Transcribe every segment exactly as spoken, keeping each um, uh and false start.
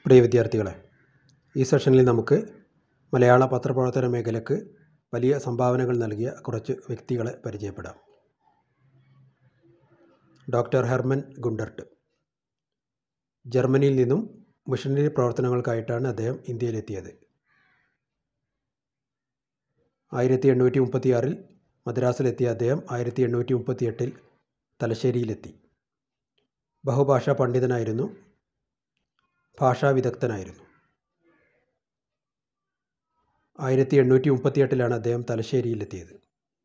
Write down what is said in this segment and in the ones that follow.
പ്രിയ വിദ്യാർത്ഥികളെ, ഈ സെഷനിൽ നമുക്ക് മലയാള പത്രപ്രവർത്തന മേഖലയ്ക്ക് വലിയ സംഭാവനകൾ നൽകിയ കുറച്ച് വ്യക്തികളെ പരിചയപ്പെടാം. Doctor Hermann Gundert. ജർമ്മനിയിൽ നിന്നും മിഷനറി പ്രവർത്തനങ്ങൾക്കായിട്ടാണ് അദ്ദേഹം ഇന്ത്യയിലെത്തിയത്. ആയിരത്തി എണ്ണൂറ്റി മുപ്പത്തിയാറിൽ മദ്രാസിലെത്തിയ അദ്ദേഹം ആയിരത്തി എണ്ണൂറ്റി മുപ്പത്തി എട്ടിൽ തലശ്ശേരിയിലെത്തി. ബഹുഭാഷാ പണ്ഡിതനായിരുന്നു, ഭാഷാ വിദഗ്ധനായിരുന്നു. ആയിരത്തി എണ്ണൂറ്റി മുപ്പത്തി എട്ടിലാണ് അദ്ദേഹം തലശ്ശേരിയിലെത്തിയത്.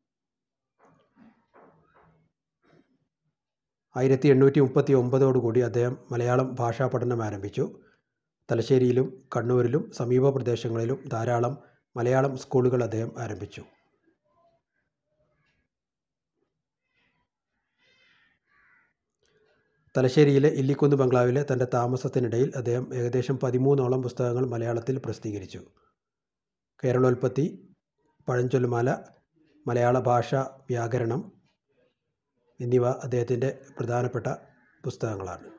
ആയിരത്തി എണ്ണൂറ്റി മുപ്പത്തി ഒമ്പതോടുകൂടി അദ്ദേഹം മലയാളം ഭാഷാ പഠനം ആരംഭിച്ചു. തലശ്ശേരിയിലും കണ്ണൂരിലും സമീപ പ്രദേശങ്ങളിലും ധാരാളം മലയാളം സ്കൂളുകൾ അദ്ദേഹം ആരംഭിച്ചു. തലശ്ശേരിയിലെ ഇല്ലിക്കുന്ന് ബംഗ്ലാവിലെ തൻ്റെ താമസത്തിനിടയിൽ അദ്ദേഹം ഏകദേശം പതിമൂന്നോളം പുസ്തകങ്ങൾ മലയാളത്തിൽ പ്രസിദ്ധീകരിച്ചു. കേരളോൽപ്പത്തി, പഴഞ്ചൊല്ലുമാല, മലയാള ഭാഷ വ്യാകരണം എന്നിവ അദ്ദേഹത്തിൻ്റെ പ്രധാനപ്പെട്ട പുസ്തകങ്ങളാണ്.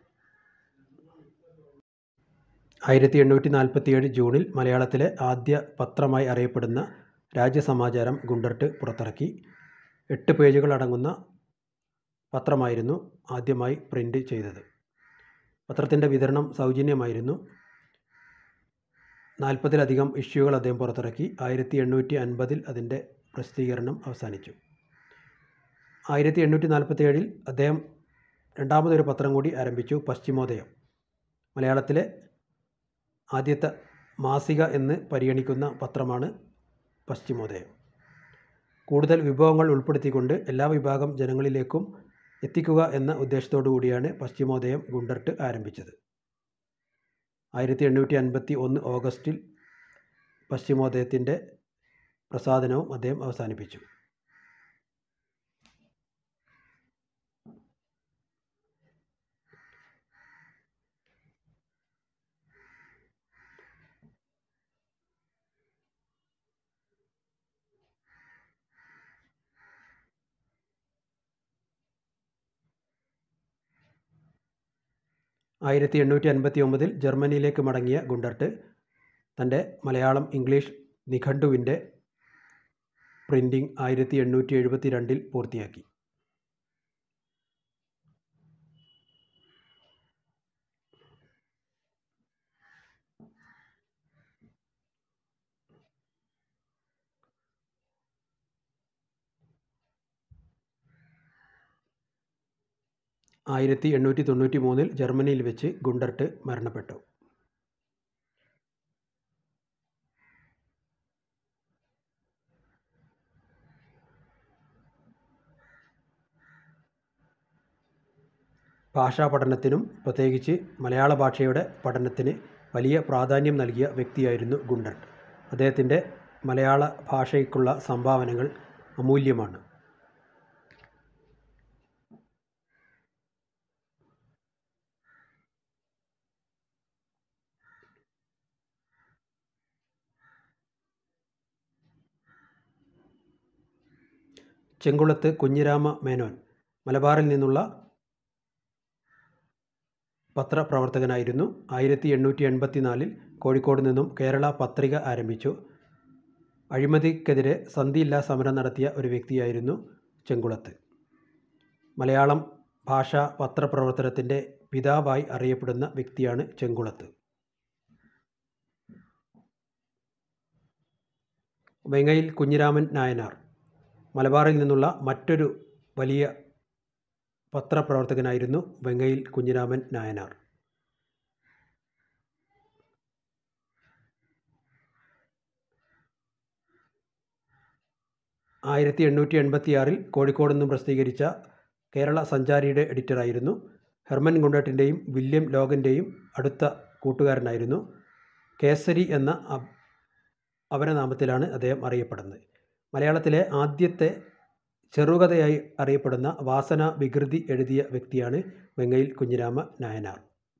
ആയിരത്തി എണ്ണൂറ്റി നാൽപ്പത്തിയേഴ് ജൂണിൽ മലയാളത്തിലെ ആദ്യ പത്രമായി അറിയപ്പെടുന്ന രാജ്യസമാചാരം ഗുണ്ടർട്ട് പുറത്തിറക്കി. എട്ട് പേജുകൾ അടങ്ങുന്ന പത്രമായിരുന്നു ആദ്യമായി പ്രിൻ്റ് ചെയ്തത്. പത്രത്തിൻ്റെ വിതരണം സൗജന്യമായിരുന്നു. നാൽപ്പതിലധികം ഇഷ്യൂകൾ അദ്ദേഹം പുറത്തിറക്കി. ആയിരത്തി എണ്ണൂറ്റി അൻപതിൽ അതിൻ്റെ പ്രസിദ്ധീകരണം അവസാനിച്ചു. ആയിരത്തി എണ്ണൂറ്റി നാൽപ്പത്തി ഏഴിൽ അദ്ദേഹം രണ്ടാമതൊരു പത്രം കൂടി ആരംഭിച്ചു, പശ്ചിമോദയം. മലയാളത്തിലെ ആദ്യത്തെ മാസിക എന്ന് പരിഗണിക്കുന്ന പത്രമാണ് പശ്ചിമോദയം. കൂടുതൽ വിഭവങ്ങൾ ഉൾപ്പെടുത്തിക്കൊണ്ട് എല്ലാ വിഭാഗം ജനങ്ങളിലേക്കും എത്തിക്കുക എന്ന ഉദ്ദേശത്തോടു കൂടിയാണ് പശ്ചിമോദയം ഗുണ്ടർട്ട് ആരംഭിച്ചത്. ആയിരത്തി എണ്ണൂറ്റി അൻപത്തി ഒന്ന് ഓഗസ്റ്റിൽ പശ്ചിമോദയത്തിൻ്റെ പ്രസാധനവും അദ്ദേഹം അവസാനിപ്പിച്ചു. ആയിരത്തി എണ്ണൂറ്റി അൻപത്തി ഒമ്പതിൽ ജർമ്മനിയിലേക്ക് മടങ്ങിയ ഗുണ്ടർട്ട് തൻ്റെ മലയാളം ഇംഗ്ലീഷ് നിഘണ്ടുവിൻ്റെ പ്രിൻറ്റിംഗ് ആയിരത്തി എണ്ണൂറ്റി എഴുപത്തി രണ്ടിൽ പൂർത്തിയാക്കി. ആയിരത്തി എണ്ണൂറ്റി തൊണ്ണൂറ്റി മൂന്നിൽ ജർമ്മനിയിൽ വെച്ച് ഗുണ്ടർട്ട് മരണപ്പെട്ടു. ഭാഷാ പഠനത്തിനും പ്രത്യേകിച്ച് മലയാള ഭാഷയുടെ പഠനത്തിന് വലിയ പ്രാധാന്യം നൽകിയ വ്യക്തിയായിരുന്നു ഗുണ്ടർട്ട്. അദ്ദേഹത്തിൻ്റെ മലയാള ഭാഷയ്ക്കുള്ള സംഭാവനകൾ അമൂല്യമാണ്. ചെങ്കുളത്ത് കുഞ്ഞിരാമ മേനോൻ മലബാറിൽ നിന്നുള്ള പത്രപ്രവർത്തകനായിരുന്നു. ആയിരത്തി എണ്ണൂറ്റി എൺപത്തി നാലിൽ കോഴിക്കോട് നിന്നും കേരള പത്രിക ആരംഭിച്ചു. അഴിമതിക്കെതിരെ സന്ധിയില്ലാ സമരം നടത്തിയ ഒരു വ്യക്തിയായിരുന്നു ചെങ്കുളത്ത്. മലയാളം ഭാഷാ പത്രപ്രവർത്തനത്തിൻ്റെ പിതാവായി അറിയപ്പെടുന്ന വ്യക്തിയാണ് ചെങ്കുളത്ത്. വെങ്ങയിൽ കുഞ്ഞിരാമൻ നായനാർ മലബാറിൽ നിന്നുള്ള മറ്റൊരു വലിയ പത്രപ്രവർത്തകനായിരുന്നു വെങ്ങയിൽ കുഞ്ഞിരാമൻ നായനാർ. ആയിരത്തി എണ്ണൂറ്റി എൺപത്തി ആറിൽ കോഴിക്കോട് നിന്നും പ്രസിദ്ധീകരിച്ച കേരള സഞ്ചാരിയുടെ എഡിറ്ററായിരുന്നു. ഹെർമൻ ഗുണ്ടർട്ടിൻ്റെയും വില്യം ലോഗൻ്റെയും അടുത്ത കൂട്ടുകാരനായിരുന്നു. കേസരി എന്ന അപരനാമത്തിലാണ് അദ്ദേഹം അറിയപ്പെടുന്നത്. മലയാളത്തിലെ ആദ്യത്തെ ചെറുകഥയായി അറിയപ്പെടുന്ന വാസന വികൃതി എഴുതിയ വ്യക്തിയാണ് വെങ്ങയിൽ കുഞ്ഞിരാമ നായനാർ.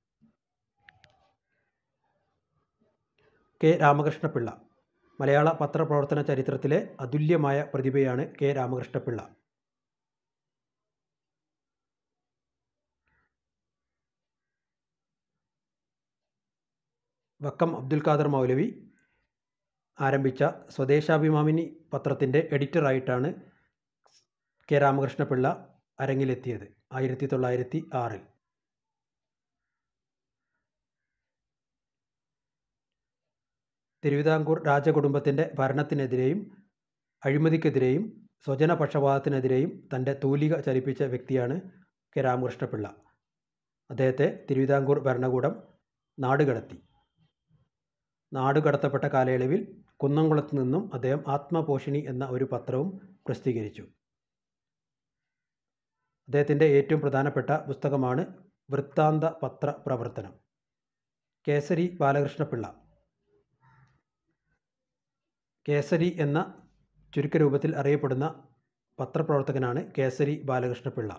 കെ രാമകൃഷ്ണപിള്ള മലയാള പത്രപ്രവർത്തന ചരിത്രത്തിലെ അതുല്യമായ പ്രതിഭയാണ് കെ രാമകൃഷ്ണപിള്ള. വക്കം അബ്ദുൽ ഖാദർ മൗലവി ആരംഭിച്ച സ്വദേശാഭിമാനി പത്രത്തിൻ്റെ എഡിറ്ററായിട്ടാണ് കെ രാമകൃഷ്ണപിള്ള അരങ്ങിലെത്തിയത് ആയിരത്തി തൊള്ളായിരത്തി ആറിൽ. തിരുവിതാംകൂർ രാജകുടുംബത്തിൻ്റെ ഭരണത്തിനെതിരെയും അഴിമതിക്കെതിരെയും സ്വജനപക്ഷപാതത്തിനെതിരെയും തൻ്റെ തൂലിക ചലിപ്പിച്ച വ്യക്തിയാണ് കെ രാമകൃഷ്ണപിള്ള. അദ്ദേഹത്തെ തിരുവിതാംകൂർ ഭരണകൂടം നാടുകടത്തി. നാടുകടത്തപ്പെട്ട കാലയളവിൽ കുന്നംകുളത്ത് നിന്നും അദ്ദേഹം ആത്മപോഷിണി എന്ന ഒരു പത്രവും പ്രസിദ്ധീകരിച്ചു. അദ്ദേഹത്തിൻ്റെ ഏറ്റവും പ്രധാനപ്പെട്ട പുസ്തകമാണ് വൃത്താന്ത പത്ര പ്രവർത്തനം. കേസരി ബാലകൃഷ്ണപിള്ള. കേസരി എന്ന ചുരുക്കരൂപത്തിൽ അറിയപ്പെടുന്ന പത്രപ്രവർത്തകനാണ് കേസരി ബാലകൃഷ്ണപിള്ള.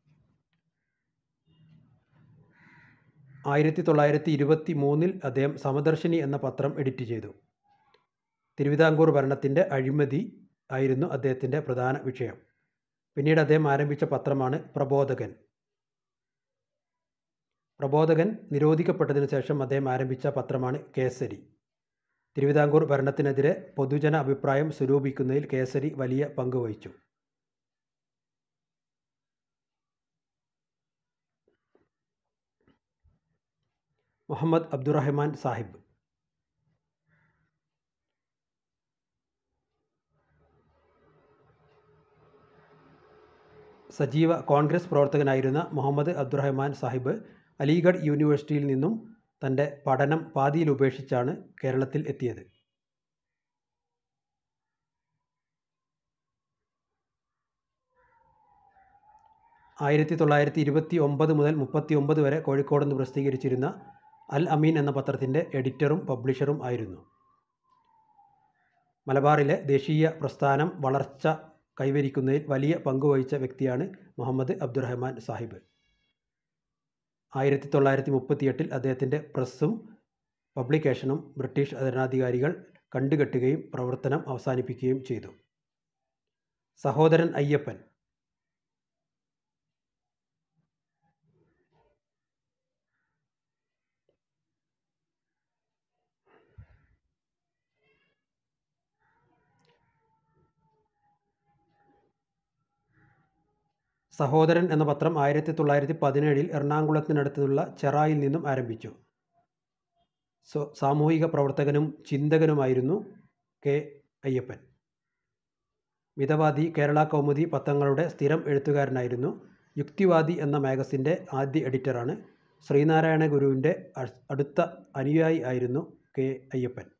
ആയിരത്തി തൊള്ളായിരത്തി ഇരുപത്തി മൂന്നിൽ അദ്ദേഹം സമദർശിനി എന്ന പത്രം എഡിറ്റ് ചെയ്തു. തിരുവിതാംകൂർ ഭരണത്തിൻ്റെ അഴിമതി ആയിരുന്നു അദ്ദേഹത്തിൻ്റെ പ്രധാന വിഷയം. പിന്നീട് അദ്ദേഹം ആരംഭിച്ച പത്രമാണ് പ്രബോധകൻ. പ്രബോധകൻ നിരോധിക്കപ്പെട്ടതിനു ശേഷം അദ്ദേഹം ആരംഭിച്ച പത്രമാണ് കേസരി. തിരുവിതാംകൂർ ഭരണത്തിനെതിരെ പൊതുജന അഭിപ്രായം സ്വരൂപിക്കുന്നതിൽ കേസരി വലിയ പങ്ക് വഹിച്ചു. മുഹമ്മദ് അബ്ദുറഹ്മാൻ സാഹിബ്. സജീവ കോൺഗ്രസ് പ്രവർത്തകനായിരുന്ന മുഹമ്മദ് അബ്ദുറഹ്മാൻ സാഹിബ് അലിഗഡ് യൂണിവേഴ്സിറ്റിയിൽ നിന്നും തൻ്റെ പഠനം പാതിയിൽ ഉപേക്ഷിച്ചാണ് കേരളത്തിൽ എത്തിയത്. ആയിരത്തി തൊള്ളായിരത്തി ഇരുപത്തി ഒമ്പത് മുതൽ മുപ്പത്തി ഒമ്പത് വരെ കോഴിക്കോട് നിന്ന് പ്രസിദ്ധീകരിച്ചിരുന്ന അൽ അമീൻ എന്ന പത്രത്തിൻ്റെ എഡിറ്ററും പബ്ലിഷറും ആയിരുന്നു. മലബാറിലെ ദേശീയ പ്രസ്ഥാനം വളർച്ച കൈവരിക്കുന്നതിൽ വലിയ പങ്കുവഹിച്ച വ്യക്തിയാണ് മുഹമ്മദ് അബ്ദുറഹ്മാൻ സാഹിബ്. ആയിരത്തി തൊള്ളായിരത്തി മുപ്പത്തിയെട്ടിൽ അദ്ദേഹത്തിൻ്റെ പ്രസ്സും പബ്ലിക്കേഷനും ബ്രിട്ടീഷ് ഭരണാധികാരികൾ കണ്ടുകെട്ടുകയും പ്രവർത്തനം അവസാനിപ്പിക്കുകയും ചെയ്തു. സഹോദരൻ അയ്യപ്പൻ. സഹോദരൻ എന്ന പത്രം ആയിരത്തി തൊള്ളായിരത്തി പതിനേഴിൽ എറണാകുളത്തിനടുത്തുള്ള ചെറായിൽ നിന്നും ആരംഭിച്ചു. സോ സാമൂഹിക പ്രവർത്തകനും ചിന്തകനുമായിരുന്നു കെ അയ്യപ്പൻ. മിതവാദി, കേരള കൗമുദി പത്രങ്ങളുടെ സ്ഥിരം എഴുത്തുകാരനായിരുന്നു. യുക്തിവാദി എന്ന മാഗസിൻ്റെ ആദ്യ എഡിറ്ററാണ്. ശ്രീനാരായണ ഗുരുവിൻ്റെ അടുത്ത അനുയായി ആയിരുന്നു കെ അയ്യപ്പൻ.